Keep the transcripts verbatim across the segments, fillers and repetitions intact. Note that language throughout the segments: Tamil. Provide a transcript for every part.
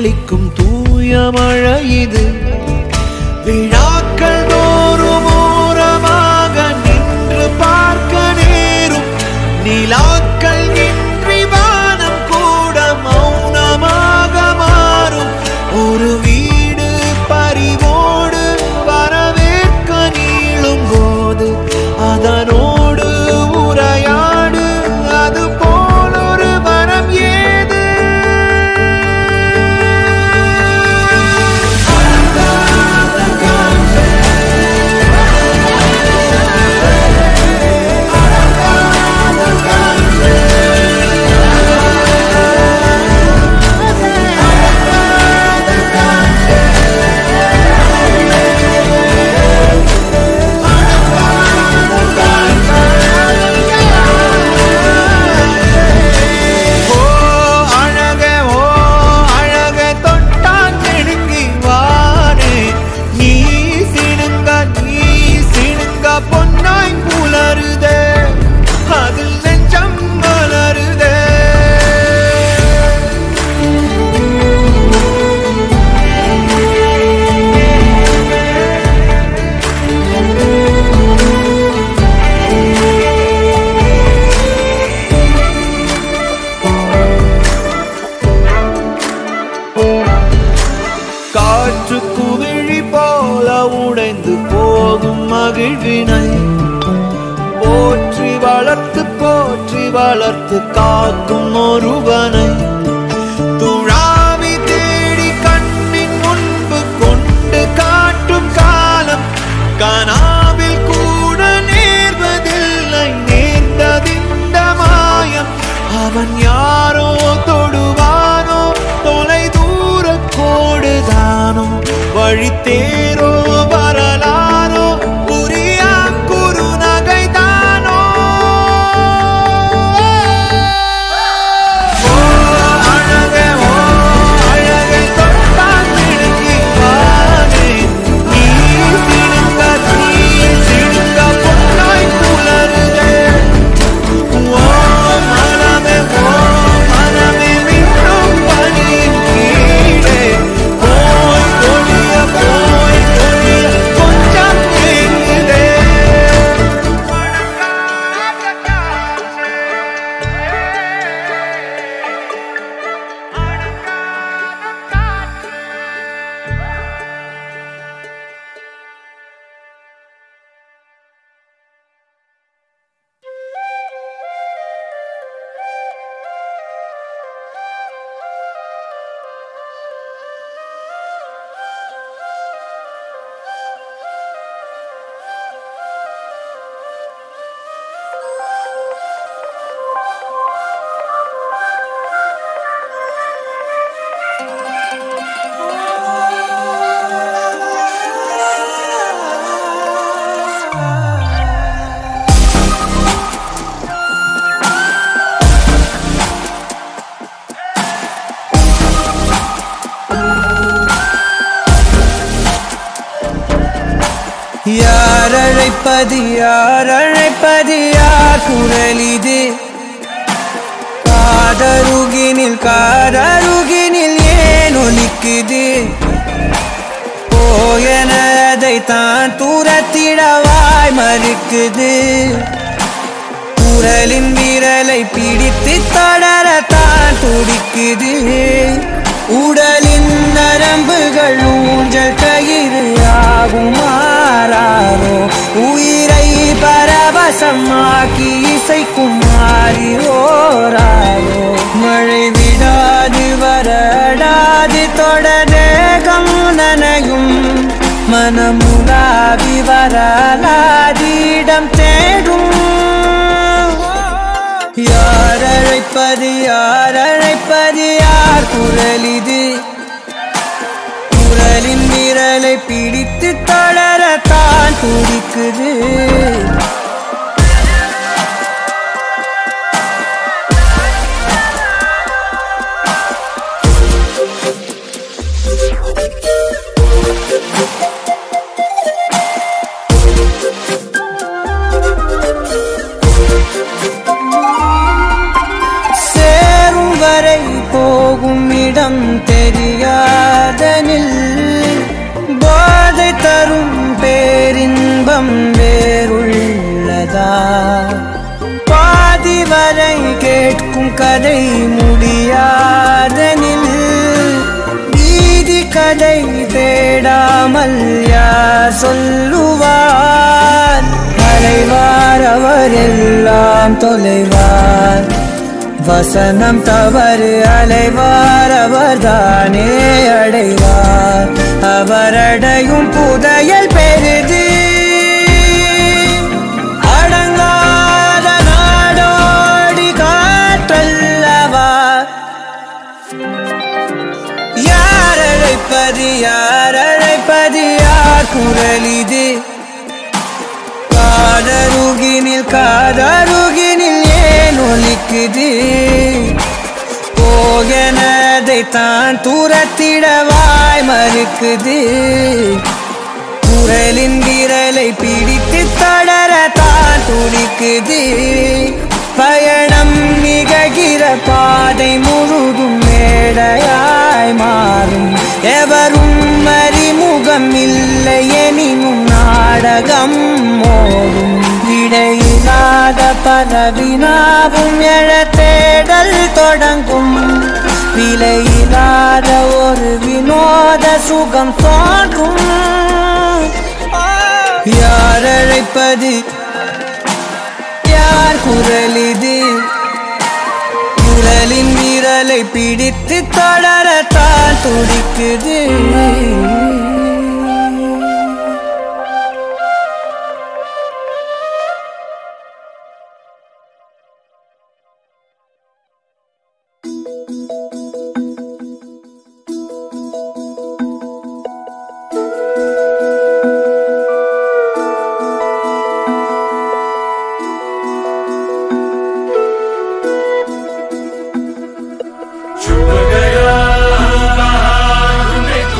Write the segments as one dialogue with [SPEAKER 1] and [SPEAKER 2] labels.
[SPEAKER 1] தெளிக்கும் தூய மழை இது. விழாக்கள் தோறும் ஓரமாக நின்று பார்க்க நேரும் நிலாக்கள் இன்றி வானம் கூட மௌனமாக மாறும். ஒரு வீடு பறிவோடு வரவேற்க நீளும் போது அதனோடு உரையாடு. அது போல் ஒரு வரம் ஏது? காற்று குவிழி போல உடைந்து போகும் மகிழ்வினை போற்றி வளர்த்து போற்றி வளர்த்து காக்கும் ஒருவனை துழாவி தேடி கண்ணின் முன்பு கொண்டு காட்டும் காலம் கனாவில் கூட நேர்வதில்லை நேர்ந்ததிந்த மாயம். அவன் யாரோ தொடுவானோ தொலை தூர கோடுதானோ வழி தேரோ வரலாறோ புரியா குறு நகைதானோ. ஓ அழகே ஓ அழகை தொட்டால் சிடுங்கி வானே நீ சிடுங்க நீ சிடுங்க பொன்னாய் புலருதே. ஓ மனமே ஓ மனமே மின்னும் பனியின் கீழே போய் கொடிய போய் கொடிய கொஞ்சம் ஏங்குதே.
[SPEAKER 2] யார் அழைப்பது யார் அழைப்பது யார் குரல் இது? காதருகினில் காதருகினில் ஏன் ஒலிக்குது? போயனதை தான் தூரத்திடவாய் மறுக்குது. குரலின் விரலை பிடித்து தொடரத்தான் துடிக்குது. உடலின் நரம்புகள் ஊஞ்சல் கயிறு ஆகும் மாறாரோ உயிரை பரவசமாக்கி இசைக்கும் மாறி ஓராரோ. மழை விடாது வரடாது தொடரேகம் நனையும் மனமுலாவி வரலாதிடம் தேடும். யார் அழைப்பது யார் அழைப்பது யார் குரல் இது? குரலின் விரலை பிடித்து தொடரத்தான் துடிக்குது. சேரும் வரை போகும் இடம் தெரியா கதை தேடாமல் யார் சொல்லுவார்? அலைவார் அவர் எல்லாம் தொலைவார், வசனம் தவறு அலைவார் அவர்தானே அடைவார். அவரடையும் புதையல் பெரிது, அடங்காத நாடோடி காற்றல்லவா. யார் அழைப்பது யார் அழைப்பது யார் குரல் இது? காதருகினில் காதருகினில் ஏன் ஒலிக்குது? போகனதை தான் தூரத்திடவாய் மறுக்குது. குரலின் விரலை பிடித்து தொடர தான் துடிக்குது. பயணம் நிகழ்கிற பாதை முழுதும் மேடையாய் மாறும். எவரும் அறிமுகம் இல்லை எனினும் நாடகம் மோதும். இடையில்லாத பலவினாவும் எழ தேடல் தொடங்கும். விலையில்லாத ஒரு வினோத சுகம் தோன்றும். யார் அழைப்பது யார் குரல் இது? குரலின் விரலை பிடித்து தொடரத்தான் துடிக்குது.
[SPEAKER 3] छुप गया बाहर में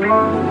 [SPEAKER 3] Thank you.